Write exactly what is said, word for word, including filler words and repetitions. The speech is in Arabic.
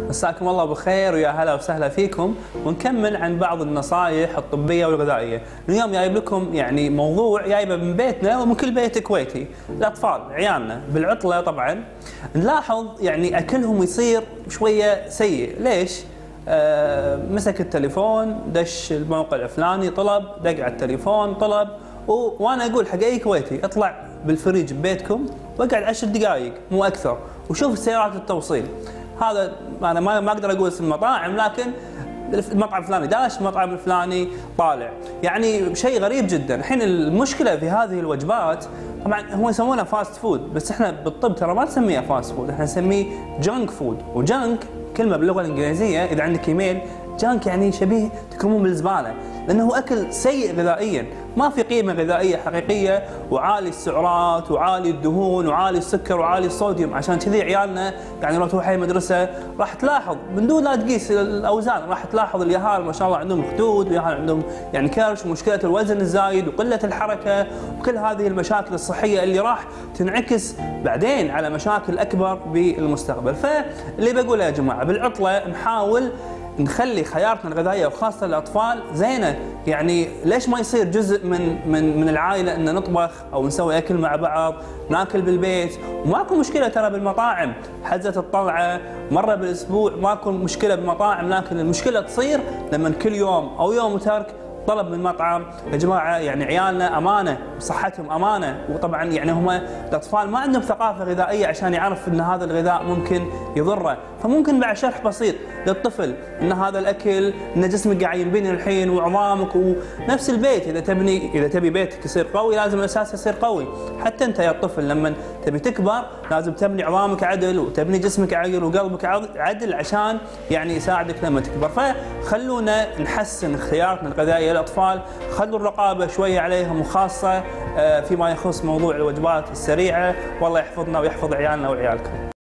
مساكم الله بخير ويا هلا وسهلا فيكم، ونكمل عن بعض النصائح الطبيه والغذائيه. اليوم جايب لكم يعني موضوع جايبه من بيتنا ومن كل بيت كويتي، الاطفال عيالنا بالعطله طبعا نلاحظ يعني اكلهم يصير شويه سيء. ليش؟ آه مسك التليفون، دش الموقع الفلاني، طلب، دق على التليفون، طلب، و... وانا اقول حق اي كويتي اطلع بالفريج ببيتكم واقعد عشر دقائق مو اكثر وشوف سيارات التوصيل. هذا انا ما ما اقدر اقول اسم المطاعم، لكن المطعم الفلاني داش، المطعم الفلاني طالع، يعني شيء غريب جدا. الحين المشكله في هذه الوجبات طبعا هم يسمونها فاست فود، بس احنا بالطب ترى ما نسميها فاست فود، احنا نسميه جانك فود. وجانك كلمه باللغه الانجليزيه اذا عندك ايميل، جانك يعني شبيه تكرمون بالزباله، لانه اكل سيء غذائيا، ما في قيمه غذائيه حقيقيه، وعالي السعرات وعالي الدهون وعالي السكر وعالي الصوديوم. عشان كذي عيالنا يعني لو تروح اي مدرسه راح تلاحظ من دون لا تقيس الاوزان، راح تلاحظ اليهال ما شاء الله عندهم خدود، ويهال عندهم يعني كرش، ومشكله الوزن الزايد وقله الحركه وكل هذه المشاكل الصحيه اللي راح تنعكس بعدين على مشاكل اكبر بالمستقبل. فاللي بقوله يا جماعه بالعطله نحاول نخلي خياراتنا الغذائيه وخاصه الاطفال زينه. يعني ليش ما يصير جزء من من من العائله ان نطبخ او نسوي اكل مع بعض، ناكل بالبيت، وماكو مشكله ترى بالمطاعم، حزه الطلعه مره بالاسبوع ماكو مشكله بالمطاعم، لكن المشكله تصير لما كل يوم او يوم وترك طلب من مطعم. يا جماعه يعني عيالنا امانه، صحتهم امانه، وطبعا يعني هم الاطفال ما عندهم ثقافه غذائيه عشان يعرف ان هذا الغذاء ممكن يضره، فممكن بعد شرح بسيط للطفل ان هذا الاكل ان جسمك قاعد ينبني الحين وعظامك، ونفس البيت اذا تبني اذا تبي بيتك يصير قوي لازم الاساس يصير قوي. حتى انت يا الطفل لما تبي تكبر لازم تبني عظامك عدل وتبني جسمك عدل وقلبك عدل عشان يعني يساعدك لما تكبر. فخلونا نحسن خياراتنا الغذائيه للاطفال، خلوا الرقابه شويه عليهم، وخاصه فيما يخص موضوع الوجبات السريعه. والله يحفظنا ويحفظ عيالنا وعيالكم.